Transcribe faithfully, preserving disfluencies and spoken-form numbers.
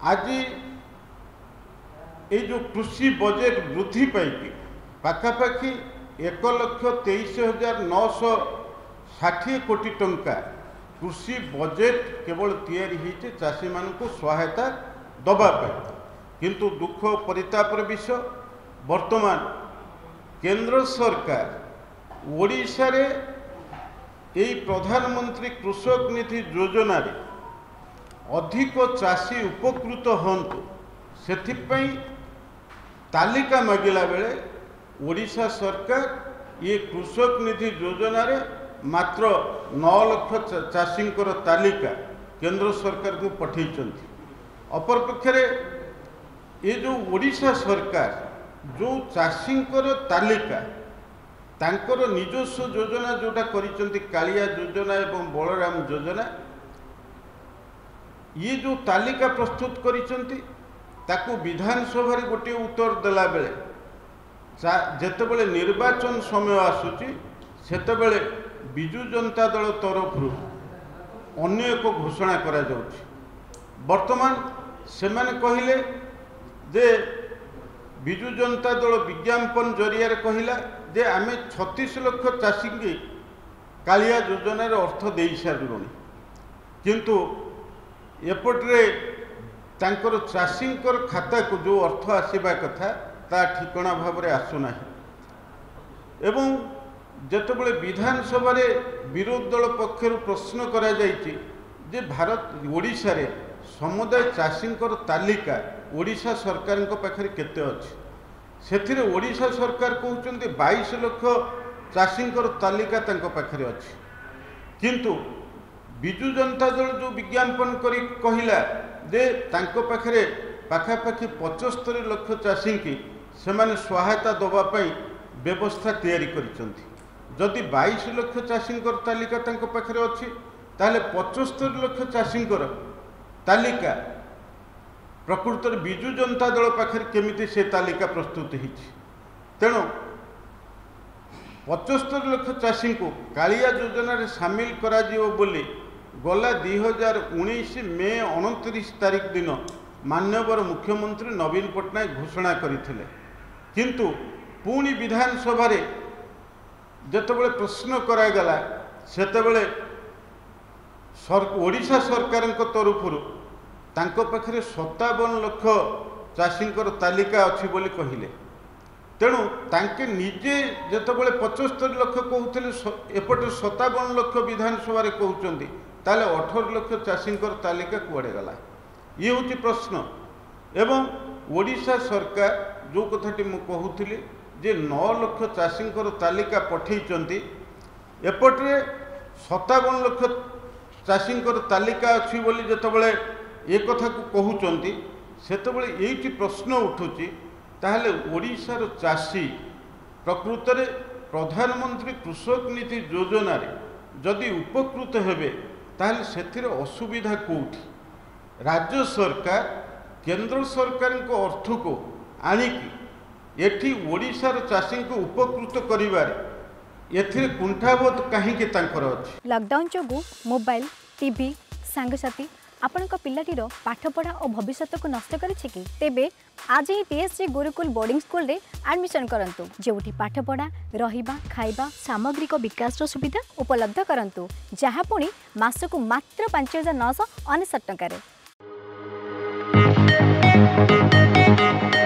आज ये जो कृषि बजेट वृद्धि पाई पाखापाखि एक लक्ष तेईस हजार नौश षाठी कोटी टंका कृषि बजेट केवल तैयारी होती चाषी मान को सहायता दवापाई किंतु दुख परितापर विषय वर्तमान केंद्र सरकार ओडिशा रे यही प्रधानमंत्री कृषक निधि योजना रे अधिक चाषी उपकृत हंतु से तालिका मागिला बेले ओडिशा सरकार ये कृषक निधि योजना रे मात्र नौ लक्ष चाषी तालिका केंद्र सरकार को पठे अपरपक्षे ये जो ओडिशा सरकार जो चाषी तालिका तांकर निजस्व योजना जोटा करिसेंती कालिया योजना एवं बलराम योजना ये जो तालिका प्रस्तुत करिसेंती ताकू विधानसभा रे गोटे उत्तर देला बेले जेतेबेले निर्वाचन समय आसुची सेतेबेले बिजु जनता दल तरफ अन्य एक घोषणा करा जाउची। वर्तमान सेमाने कहिले जे बिजु जनता दल विज्ञापन जरिया कहला जे आमे छत्तीस लाख चाषी की कालिया योजना रे अर्थ दे सारूँ किंतु एपटे तांकर चाषी खाता को जो अर्थ आसवा कथा ता ठिकणा भाव में आसुना एवं जेतेबेले विधानसभा रे विरोधी दल पक्षर प्रश्न करा जायछि जे भारत ओडिशा रे समुदाय चाषी तालिका ओडिशा सरकार पाखरे केते अछि सेथिरे ओडिशा सरकार कहउछन्ते बाईस लाख चाषी तालिका तांको पाखरे अछि किंतु बिजु जनता दल जो विज्ञापन करी कहिला जे तांको पाखरे पाखापाखि पचहत्तर लाख चाषी की सेमाने सहायता दबा पई व्यवस्था तैयारी करिसंती जदि बाईस लाख चाषी तालिका तांको पाखरे अछि ताले पचहत्तर लाख चाषी तालिका प्रकृत बिजु जनता दल पाखरे केमिति से तालिका प्रस्तुत होइछि तेणु पचहत्तर लाख चाषी को कालिया योजना रे शामिल करा जिवो बोली गला दुई हजार उन्नीस मे उनतीस तारीख दिन माननीय मुख्यमंत्री नवीन पट्टनायक घोषणा करथिले किंतु पुणी विधानसभा रे जेतेबेले प्रश्न करागला सेतेबेले सर ओडिशा सरकार तरफ तांको पाखरे सत्तावन लाख चाषी तालिका अच्छी बोली कहिले तेणु तांके निजे जेतेबेले पचहत्तर लाख कहते एपटे सत्तावन लाख विधानसभा रे कहउचंदी ताले अठारह लाख चाषी तालिका कुआड़े गला ये हूँ प्रश्न एवं ओडिशा सरकार जो कथाटी मु कहूली जे नौ लाख चाषी तालिका पठेइचंती एपटे सत्तावन लाख चाषी तालिका अच्छी बोली जेतेबेले ए कथा को कहउचंती सेतेबेले एइटी प्रश्न उठुची ताहले ओडिशार चाषी प्रकृत रे प्रधानमंत्री कृषक निधि योजना रे जदि उपकृत हेबे ताहले सेथिरे असुविधा कोठी राज्य सरकार केंद्र सरकार को अर्थ को आनिकी एठी ओडिशार चाषी को उपकृत करिबारे एथिरे कुंठाबोध काहीकि तांकर अछि। लॉकडाउन जोगु मोबाइल टीवी सांगसाथी आपण पिलाटीर पाठपढ़ा और भविष्य को नष्ट करिछि कि तेबे आज ही टीएससी गुरुकुल बोर्डिंग स्कूल रे एडमिशन करंतु जेउठी पाठपढ़ा रहिबा खाइबा सामग्रिक विकास सुविधा उपलब्ध करंतु जहाँ पुणी मासकु मात्र पांच हजार नौ सौ अनेशत टंका रे।